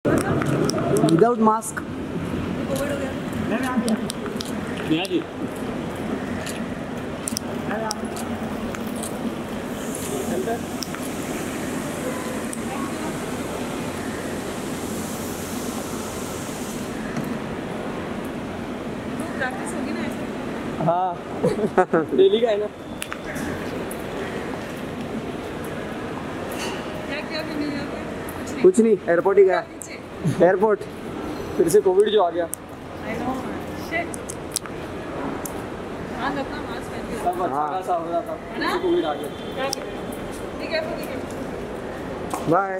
Without mask. Covid हो गया। Neha ji practice होगी ना ऐसे? हाँ डेली का है ना। क्या क्या भी नहीं है? कुछ नहीं, एयरपोर्ट ही गया। एयरपोर्ट फिर से कोविड जो आ गया। I know, shit. हाँ रखना मास्क पहन के। सब अच्छा खासा हो रहा था, फिर से कोविड आ गया। क्या करें? ठीक है ठीक है। बाय।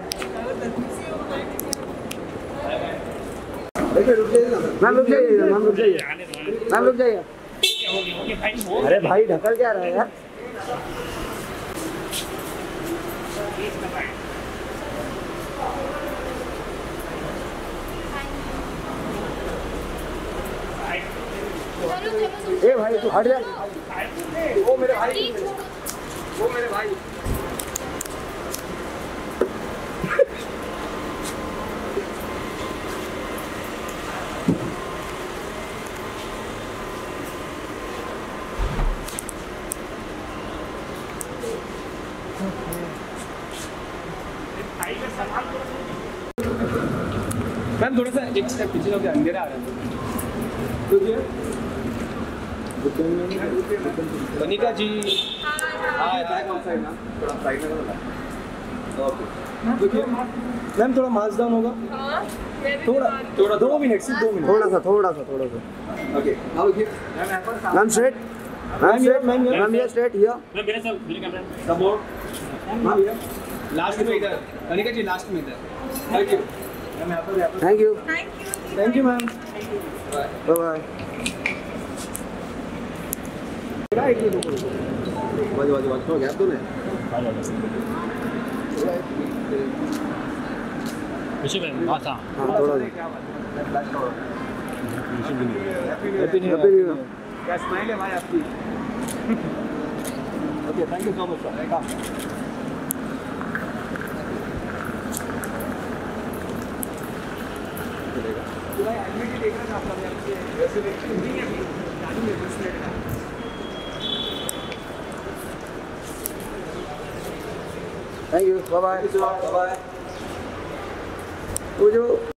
मैम रुक जाइए, मैम रुक जाइए, मैम रुक जाइए। अरे भाई ढकल क्या रहा है यार। ए भाई तू हट जा। वो मेरे भाई, वो मेरे भाई। मैम थोड़ा सा एक स्टेप पीछे जाओ, अंधेरा आ रहा है। वनिका जी मैम थोड़ा मास्क डाउन होगा। थोड़ा 2 मिनट सिर्फ 2 मिनट। थोड़ा सा ओके मैम स्ट्रेट, मैम ये स्ट्रेट हियर। मेरे साथ मेरे कैमरा सपोर्ट लास्ट में इधर। वनिका जी लास्ट में इधर। Thank you ma'am. Thank you ma'am. Bye bye. वाज गैप दो ना। विशु मैम हां हां थोड़ा हैप्पी न्यू ईयर। क्या स्माइल है भाई आपकी। Okay thank you so much sir. भाई एडमिट देख रहा था आपका वैसे नहीं है अभी चालू है 10 मिनट का। Thank you, bye bye. Bye bye. वो जो